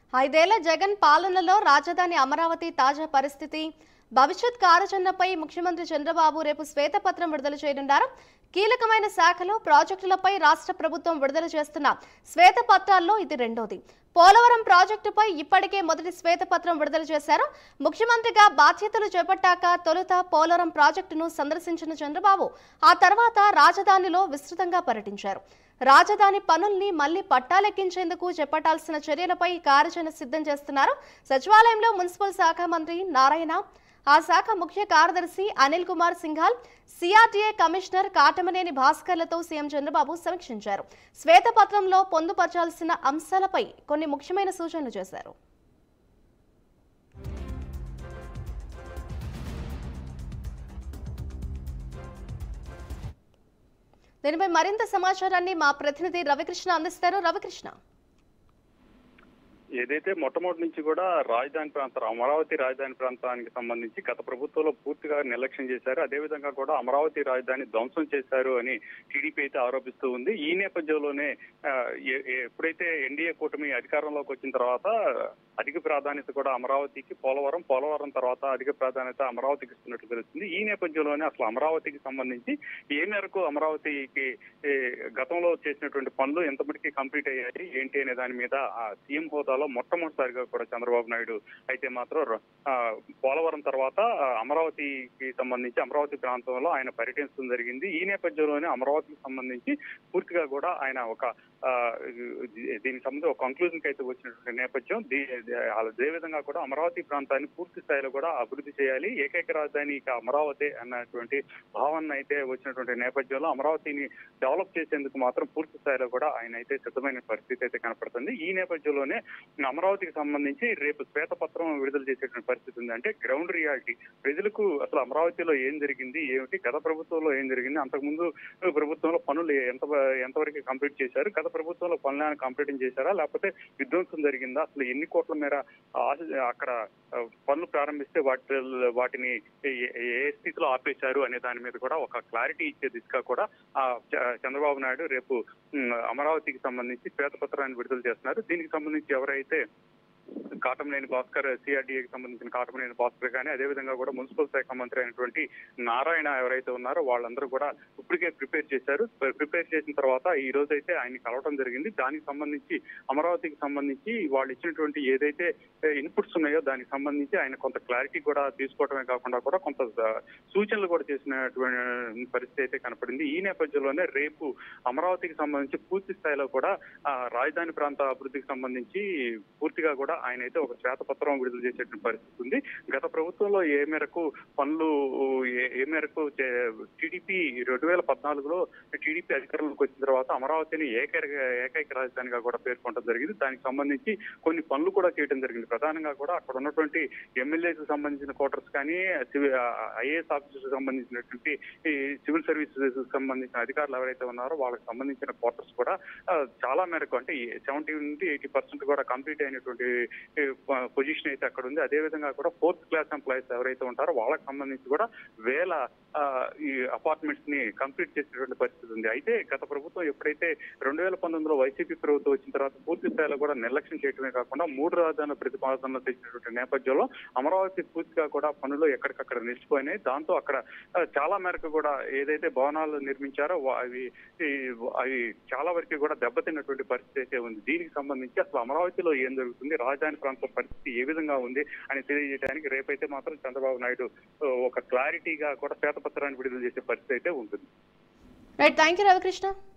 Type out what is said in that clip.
ఐదేళ్ల జగన్ పాలనలో రాజధాని అమరావతి తాజా పరిస్థితి, భవిష్యత్ కార్యాచరణపై ముఖ్యమంత్రి చంద్రబాబు రేపు శ్వేతపత్రం విడుదల చేయనున్నారు. కీలకమైన శాఖలో ప్రాజెక్టులపై రాష్ట్ర ప్రభుత్వం విడుదల చేస్తున్న శ్వేతపత్రాల్లో ఇది రెండోది. పోలవరం ప్రాజెక్టుపై ఇప్పటికే మొదటి శ్వేతపత్రం విడుదల చేశారు. ముఖ్యమంత్రిగా బాధ్యతలు చేపట్టాక తొలుత పోలవరం ప్రాజెక్టును సందర్శించిన చంద్రబాబు ఆ తర్వాత రాజధానిలో విస్తృతంగా పర్యటించారు. రాజధాని పనుల్ని మళ్లీ పట్టాలెక్కించేందుకు చేపట్టాల్సిన చర్యలపై కార్యాచరణ సిద్ధం చేస్తున్నారు. సచివాలయంలో మున్సిపల్ శాఖ మంత్రి నారాయణ, ఆ శాఖ ముఖ్య కార్యదర్శి అనిల్ కుమార్ సింఘాల్, సిఆర్టీఏ కమిషనర్ కాటమనేని భాస్కర్లతో సీఎం చంద్రబాబు సమీక్షించారు. శ్వేతపత్రంలో పొందుపరచాల్సిన అంశాలపై కొన్ని ముఖ్యమైన సూచనలు చేశారు. దీనిపై మరింత సమాచారాన్ని మా ప్రతినిధి రవికృష్ణ అందిస్తారు. రవికృష్ణ, ఏదైతే మొట్టమొదటి నుంచి కూడా రాజధాని ప్రాంతం అమరావతి రాజధాని ప్రాంతానికి సంబంధించి గత ప్రభుత్వంలో పూర్తిగా నిర్లక్ష్యం చేశారు. అదేవిధంగా కూడా అమరావతి రాజధాని ధ్వంసం చేశారు అని టీడీపీ అయితే ఆరోపిస్తూ ఉంది. ఈ నేపథ్యంలోనే ఎప్పుడైతే ఎన్డీఏ కూటమి అధికారంలోకి వచ్చిన తర్వాత అధిక ప్రాధాన్యత కూడా అమరావతికి, పోలవరం తర్వాత అధిక ప్రాధాన్యత అమరావతికి ఇస్తున్నట్లు తెలుస్తుంది. ఈ నేపథ్యంలోనే అసలు అమరావతికి సంబంధించి ఏ మేరకు అమరావతికి గతంలో చేసినటువంటి పనులు ఎంతమటికి కంప్లీట్ అయ్యాయి ఏంటి అనే దాని మీద సీఎం హోదాలో మొట్టమొదటిసారిగా కూడా చంద్రబాబు నాయుడు అయితే మాత్రం పోలవరం తర్వాత అమరావతికి సంబంధించి అమరావతి ప్రాంతంలో ఆయన పర్యటించడం జరిగింది. ఈ నేపథ్యంలోనే అమరావతికి సంబంధించి పూర్తిగా కూడా ఆయన దీనికి సంబంధించి ఒక కంక్లూజన్ కి అయితే వచ్చినటువంటి నేపథ్యం. అదేవిధంగా కూడా అమరావతి ప్రాంతాన్ని పూర్తి స్థాయిలో కూడా అభివృద్ధి చేయాలి, ఏకైక రాజధాని ఇక అమరావతి అన్నటువంటి భావన అయితే వచ్చినటువంటి నేపథ్యంలో అమరావతిని డెవలప్ చేసేందుకు మాత్రం పూర్తి స్థాయిలో కూడా ఆయన అయితే సిద్ధమైన పరిస్థితి అయితే కనపడుతుంది. ఈ నేపథ్యంలోనే అమరావతికి సంబంధించి రేపు శ్వేతపత్రం విడుదల చేసేటువంటి పరిస్థితి ఉంది. అంటే గ్రౌండ్ రియాలిటీ, ప్రజలకు అసలు అమరావతిలో ఏం జరిగింది, ఏమిటి, గత ప్రభుత్వంలో ఏం జరిగింది, అంతకుముందు ప్రభుత్వంలో పనులు ఎంతవరకు కంప్లీట్ చేశారు, గత ప్రభుత్వంలో పనులను కంప్లీట్ చేశారా, లేకపోతే విధ్వంసం జరిగిందా, అసలు ఎన్ని కోట్ల మేర అక్కడ పనులు ప్రారంభిస్తే వాటిని ఏ స్థితిలో ఆపేశారు అనే దాని మీద కూడా ఒక క్లారిటీ ఇచ్చే దిశగా కూడా చంద్రబాబు నాయుడు రేపు అమరావతికి సంబంధించి శ్వేతపత్రాన్ని విడుదల చేస్తున్నారు. దీనికి సంబంధించి ఎవరైతే కాటమనేని భాస్కర్, సిఆర్డీఏకి సంబంధించిన కాటమనేని భాస్కర్ కానీ, అదేవిధంగా కూడా మున్సిపల్ శాఖ మంత్రి అయినటువంటి నారాయణ ఎవరైతే ఉన్నారో వాళ్ళందరూ కూడా ఇప్పటికే ప్రిపేర్ చేశారు. ప్రిపేర్ చేసిన తర్వాత ఈ రోజు అయితే ఆయన్ని కలవడం జరిగింది. దానికి సంబంధించి అమరావతికి సంబంధించి వాళ్ళు ఇచ్చినటువంటి ఏదైతే ఇన్పుట్స్ ఉన్నాయో దానికి సంబంధించి ఆయన కొంత క్లారిటీ కూడా తీసుకోవడమే కాకుండా కూడా కొంత సూచనలు కూడా చేసినటువంటి పరిస్థితి అయితే కనపడింది. ఈ నేపథ్యంలోనే రేపు అమరావతికి సంబంధించి పూర్తి స్థాయిలో కూడా రాజధాని ప్రాంత అభివృద్ధికి సంబంధించి పూర్తిగా కూడా ఆయన అయితే ఒక శ్వేతపత్రం విడుదల చేసేటువంటి పరిస్థితి ఉంది. గత ప్రభుత్వంలో ఏ మేరకు పనులు టీడీపీ 2014లో టీడీపీ అధికారంలోకి వచ్చిన తర్వాత అమరావతిని ఏకైక రాజధానిగా కూడా పేర్కొనడం జరిగింది. దానికి సంబంధించి కొన్ని పనులు కూడా చేయడం జరిగింది. ప్రధానంగా కూడా అక్కడ ఉన్నటువంటి ఎమ్మెల్యేకి సంబంధించిన క్వార్టర్స్ కానీ, ఐఏఎస్ ఆఫీసర్స్ సంబంధించినటువంటి సివిల్ సర్వీసెస్ సంబంధించిన అధికారులు ఎవరైతే ఉన్నారో వాళ్ళకి సంబంధించిన క్వార్టర్స్ కూడా చాలా మేరకు అంటే 70 నుండి 80% కూడా కంప్లీట్ అయినటువంటి పొజిషన్ అయితే అక్కడ ఉంది. అదేవిధంగా కూడా 4th క్లాస్ ఎంప్లాయీస్ ఎవరైతే ఉంటారో వాళ్ళకి సంబంధించి కూడా వేల ఈ అపార్ట్మెంట్స్ ని కంప్లీట్ చేసినటువంటి పరిస్థితి ఉంది. అయితే గత ప్రభుత్వం ఎప్పుడైతే 2019లో వైసీపీ ప్రభుత్వం వచ్చిన తర్వాత పూర్తి స్థాయిలో కూడా నిర్లక్ష్యం చేయడమే కాకుండా 3 రాజధానుల ప్రతిపాదనలు తెచ్చినటువంటి నేపథ్యంలో అమరావతి పూర్తిగా కూడా పనులు ఎక్కడికక్కడ నిలిచిపోయినాయి. దాంతో అక్కడ చాలా మేరకు కూడా ఏదైతే భవనాలు నిర్మించారో అవి చాలా వరకు కూడా దెబ్బతిన్నటువంటి పరిస్థితి అయితే ఉంది. దీనికి సంబంధించి అసలు అమరావతిలో ఏం జరుగుతుంది, రాజధాని ప్రాంత పరిస్థితి ఏ విధంగా ఉంది అని తెలియజేయడానికి రేపైతే మాత్రం చంద్రబాబు నాయుడు ఒక క్లారిటీగా కూడా శ్వేతపత్రాన్ని విడుదల చేసే పరిస్థితి అయితే ఉంటుంది. Right, thank you Ravikrishna.